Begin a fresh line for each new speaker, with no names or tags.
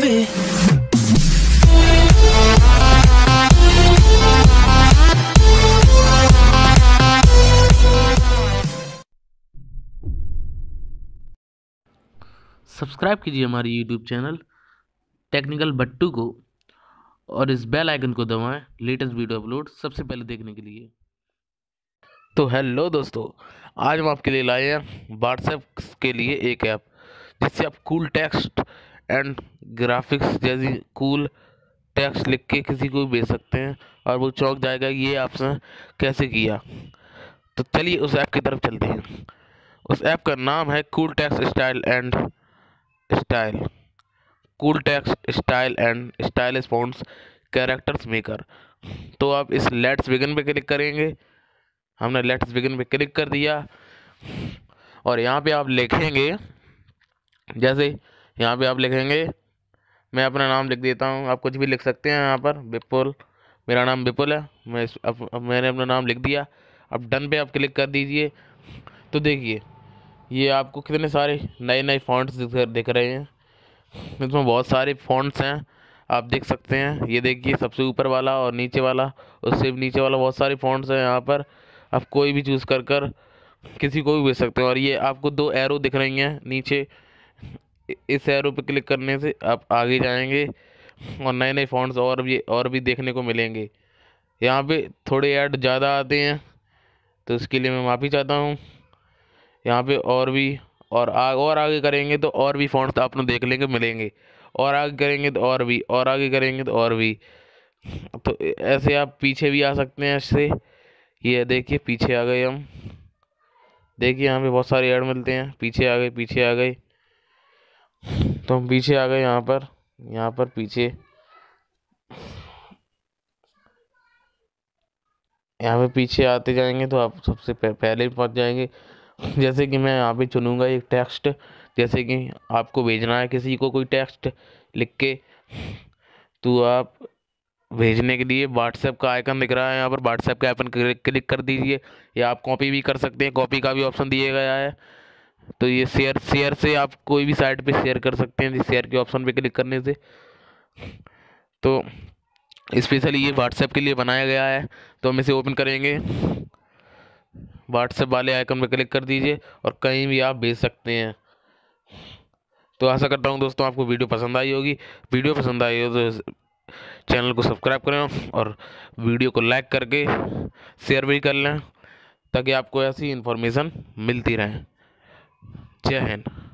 love it.
Subscribe कीजिए हमारे YouTube channel technical बट्टू को और इस बेल आइकन को दबाएं लेटेस्ट वीडियो अपलोड सबसे पहले देखने के लिए। तो हेलो दोस्तों, आज हम आपके लिए लाए हैं व्हाट्सएप के लिए एक ऐप जिससे आप कूल टेक्स्ट एंड ग्राफिक्स जैसी कूल टेक्स्ट लिख के किसी को भी भेज सकते हैं और वो चौंक जाएगा ये आपसे कैसे किया। तो चलिए उस ऐप की तरफ चलते हैं। उस ऐप का नाम है cool text style cool text style and stylish fonts characters maker. तो आप इस लेट्स बिगिन पे क्लिक करेंगे। हमने लेट्स बिगिन पे क्लिक कर दिया और यहाँ पे आप लिखेंगे, जैसे यहाँ पे आप लिखेंगे, मैं अपना नाम लिख देता हूँ, आप कुछ भी लिख सकते हैं यहाँ पर। विपुल, मेरा नाम विपुल है। अब मैंने अपना नाम लिख दिया। अब डन पे आप क्लिक कर दीजिए। तो देखिए ये आपको कितने सारे नए नए फ़ॉन्ट्स दिख रहे हैं। इसमें बहुत सारे फ़ॉन्ट्स हैं, आप देख सकते हैं। ये देखिए सबसे ऊपर वाला और नीचे वाला, उससे भी नीचे वाला, बहुत सारे फ़ॉन्ट्स हैं यहाँ पर। आप कोई भी चूज़ कर किसी को भी भेज सकते हैं। और ये आपको 2 एरो दिख रही हैं नीचे, इस एरो पे क्लिक करने से आप आगे जाएंगे और नए नए फ़ॉन्ट्स और भी देखने को मिलेंगे। यहाँ पे थोड़े ऐड ज़्यादा आते हैं तो इसके लिए मैं माफ़ी चाहता हूँ। यहाँ पे और भी और आगे करेंगे तो और भी फ़ॉन्ट्स आपने देख लेंगे मिलेंगे, और आगे करेंगे तो और भी, और आगे करेंगे तो और भी। तो ऐसे आप पीछे भी आ सकते हैं इससे। ये देखिए पीछे आ गए हम, देखिए यहाँ पे बहुत सारे ऐड मिलते हैं। पीछे आ गए, पीछे आ गए, तो हम पीछे आ गए यहाँ पर पीछे, यहाँ पे पीछे आते जाएंगे तो आप सबसे पहले पहुँच जाएंगे। जैसे कि मैं यहाँ पे चुनूँगा एक टेक्स्ट, जैसे कि आपको भेजना है किसी को कोई टेक्स्ट लिख के, तो आप भेजने के लिए व्हाट्सएप का आइकन दिख रहा है यहाँ पर, व्हाट्सएप के आइकन क्लिक कर दीजिए। या आप कॉपी भी कर सकते हैं, कॉपी का भी ऑप्शन दिया गया है। तो ये शेयर से आप कोई भी साइट पे शेयर कर सकते हैं, शेयर के ऑप्शन पे क्लिक करने से। तो स्पेशली ये व्हाट्सएप के लिए बनाया गया है। तो हम इसे ओपन करेंगे, व्हाट्सएप वाले आइकन पे क्लिक कर दीजिए और कहीं भी आप भेज सकते हैं। तो आशा करता हूँ दोस्तों आपको वीडियो पसंद आई होगी। वीडियो पसंद आई हो तो चैनल को सब्सक्राइब करें और वीडियो को लाइक करके शेयर भी कर लें, ताकि आपको ऐसी इन्फॉर्मेशन मिलती रहे। जय हिंद।